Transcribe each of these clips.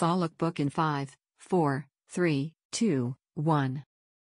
Fall Lookbook in 5, 4, 3, 2, 1.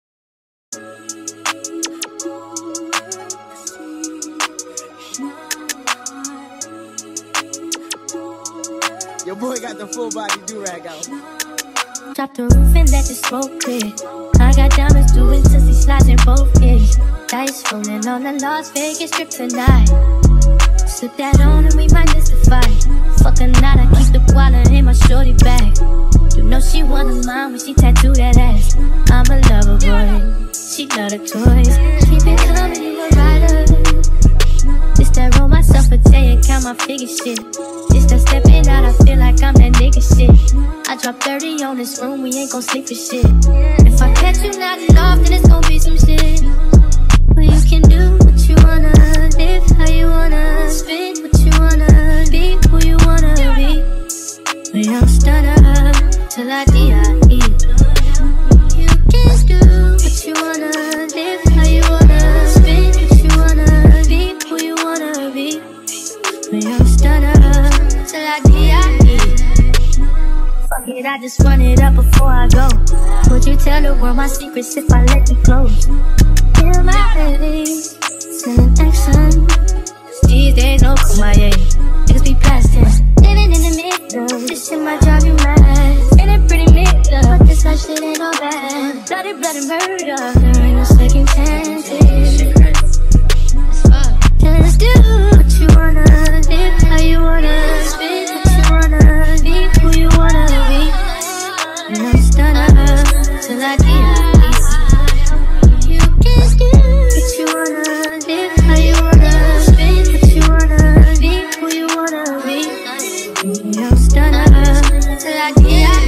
Your boy got the full body do-rag out. Drop the roof and let the smoke clear. I got diamonds doing sissy slides in both ears. Dice rolling on the Las Vegas strip tonight. Slip that on and we might miss the fight. Fuck a night, I keep the wallet in my shorty bag. You know she wanna mine when she tattoo that ass. I'm a lover boy, she love the toys. Keep it coming, you a rider. This that roll myself a day and count my figure shit. This that stepping out, I feel like I'm that nigga shit. I drop 30 on this room, we ain't gon' sleep for shit. If I catch you nodding off, then it's gon' be some shit. Well, you can do what you wanna, live how you wanna, spit what you wanna, be who you wanna be. But I'm stunner till I die. You can do what you wanna, live how you wanna, spit what you wanna, be who you wanna be. But I'm stunner till I die. Fuck it, I just run it up before I go. Would you tell the world my secrets if I let you close? Feel my babies, sending action. These days no Kumaye, niggas be past tense. Living in the middle, this shit might drive you mad. Ain't it pretty mixed up, but this life shit ain't all bad. Bloody, bloody murder, there ain't no second chances. Just do what you wanna, live how you wanna, spit what you wanna, be who you wanna be. And I'm stunner till I die. You can do what you wanna, live how you wanna, spit what you wanna, be who you wanna be. And I'm stunner till I die.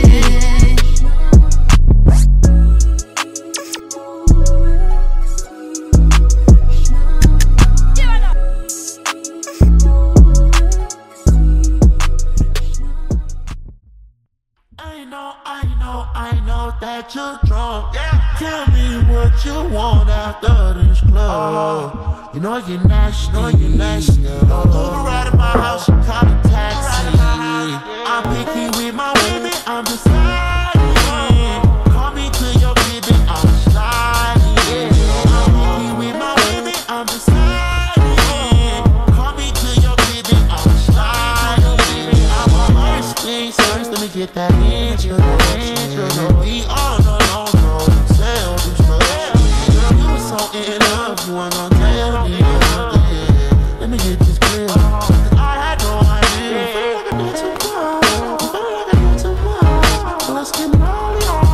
I know that you're drunk. Yeah. Tell me what you want after this club. You know you're national, Don't ride at my house, you call a taxi. I'm picky with my women, I'm deciding. Call me to your baby, I'm sliding. I'm picky with my women, I'm deciding. Call me to your baby, I'm sliding. I'm on first things first, let me get that intro. We all know don't sell this much. You were so in love, you weren't gonna tell me nothing. Let me get this clear, 'cause I had no idea. I feel like I did too much, so let's get it all on.